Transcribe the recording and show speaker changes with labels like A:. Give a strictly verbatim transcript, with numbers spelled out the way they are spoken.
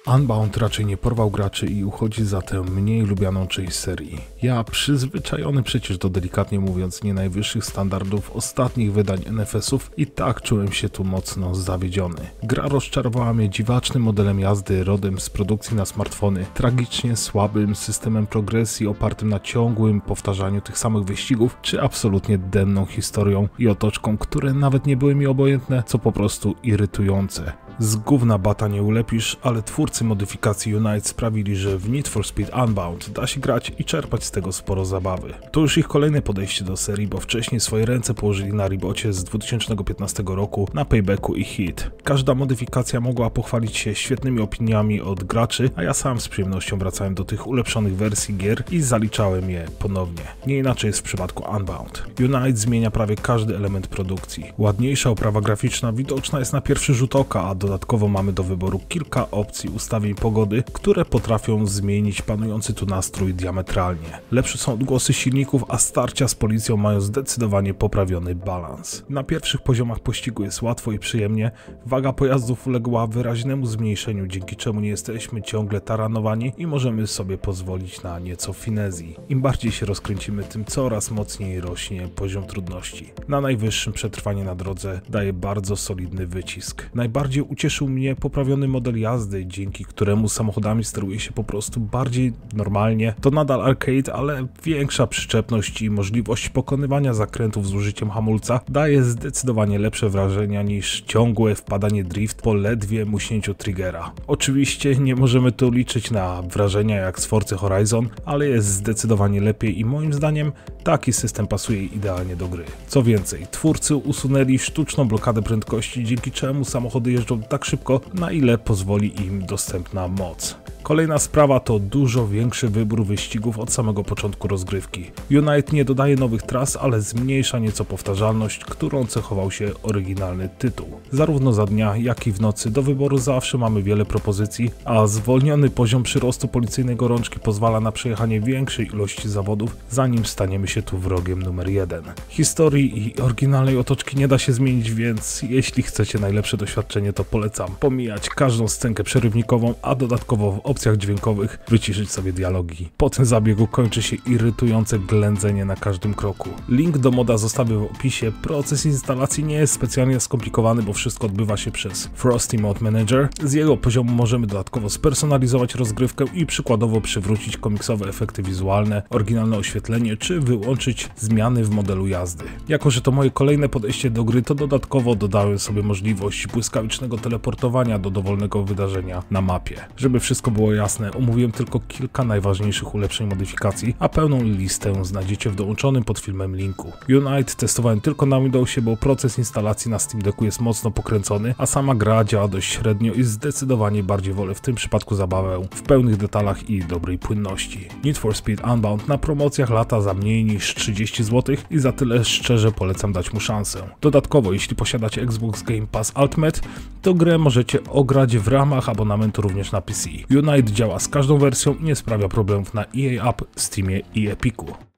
A: Unbound raczej nie porwał graczy i uchodzi za tę mniej lubianą część serii. Ja, przyzwyczajony przecież do, delikatnie mówiąc, nie najwyższych standardów ostatnich wydań N F S-ów, i tak czułem się tu mocno zawiedziony. Gra rozczarowała mnie dziwacznym modelem jazdy rodem z produkcji na smartfony, tragicznie słabym systemem progresji opartym na ciągłym powtarzaniu tych samych wyścigów, czy absolutnie denną historią i otoczką, które nawet nie były mi obojętne, co po prostu irytujące. Z gówna bata nie ulepisz, ale twórcy modyfikacji Unite sprawili, że w Need for Speed Unbound da się grać i czerpać z tego sporo zabawy. To już ich kolejne podejście do serii, bo wcześniej swoje ręce położyli na reboocie z dwa tysiące piętnastego roku, na Paybacku i Heat. Każda modyfikacja mogła pochwalić się świetnymi opiniami od graczy, a ja sam z przyjemnością wracałem do tych ulepszonych wersji gier i zaliczałem je ponownie. Nie inaczej jest w przypadku Unbound. Unite zmienia prawie każdy element produkcji. Ładniejsza oprawa graficzna widoczna jest na pierwszy rzut oka, a dodatkowo mamy do wyboru kilka opcji ustawień pogody, które potrafią zmienić panujący tu nastrój diametralnie. Lepsze są odgłosy silników, a starcia z policją mają zdecydowanie poprawiony balans. Na pierwszych poziomach pościgu jest łatwo i przyjemnie, waga pojazdów uległa wyraźnemu zmniejszeniu, dzięki czemu nie jesteśmy ciągle taranowani i możemy sobie pozwolić na nieco finezji. Im bardziej się rozkręcimy, tym coraz mocniej rośnie poziom trudności. Na najwyższym przetrwanie na drodze daje bardzo solidny wycisk. Najbardziej ucieszył mnie poprawiony model jazdy, dzięki któremu samochodami steruje się po prostu bardziej normalnie. To nadal arcade, ale większa przyczepność i możliwość pokonywania zakrętów z użyciem hamulca daje zdecydowanie lepsze wrażenia niż ciągłe wpadanie drift po ledwie muśnięciu triggera. Oczywiście nie możemy tu liczyć na wrażenia jak z Forza Horizon, ale jest zdecydowanie lepiej i moim zdaniem taki system pasuje idealnie do gry. Co więcej, twórcy usunęli sztuczną blokadę prędkości, dzięki czemu samochody jeżdżą tak szybko, na ile pozwoli im dostępna moc. Kolejna sprawa to dużo większy wybór wyścigów od samego początku rozgrywki. Unite nie dodaje nowych tras, ale zmniejsza nieco powtarzalność, którą cechował się oryginalny tytuł. Zarówno za dnia, jak i w nocy do wyboru zawsze mamy wiele propozycji, a zwolniony poziom przyrostu policyjnej gorączki pozwala na przejechanie większej ilości zawodów, zanim staniemy się tu wrogiem numer jeden. Historii i oryginalnej otoczki nie da się zmienić, więc jeśli chcecie najlepsze doświadczenie, to polecam pomijać każdą scenkę przerywnikową, a dodatkowo w opcjach dźwiękowych wyciszyć sobie dialogi. Po tym zabiegu kończy się irytujące ględzenie na każdym kroku. Link do moda zostawię w opisie. Proces instalacji nie jest specjalnie skomplikowany, bo wszystko odbywa się przez Frosty Mod Manager. Z jego poziomu możemy dodatkowo spersonalizować rozgrywkę i przykładowo przywrócić komiksowe efekty wizualne, oryginalne oświetlenie, czy wyłączyć zmiany w modelu jazdy. Jako że to moje kolejne podejście do gry, to dodatkowo dodałem sobie możliwość błyskawicznego teleportowania do dowolnego wydarzenia na mapie. Żeby wszystko było jasne, omówiłem tylko kilka najważniejszych ulepszeń modyfikacji, a pełną listę znajdziecie w dołączonym pod filmem linku. Unite testowałem tylko na Windowsie, bo proces instalacji na Steam Decku jest mocno pokręcony, a sama gra działa dość średnio i zdecydowanie bardziej wolę w tym przypadku zabawę w pełnych detalach i dobrej płynności. Need for Speed Unbound na promocjach lata za mniej niż trzydzieści złotych i za tyle szczerze polecam dać mu szansę. Dodatkowo, jeśli posiadacie Xbox Game Pass Ultimate, to grę możecie ograć w ramach abonamentu również na P C. Unite działa z każdą wersją i nie sprawia problemów na E A App, Steamie i Epiku.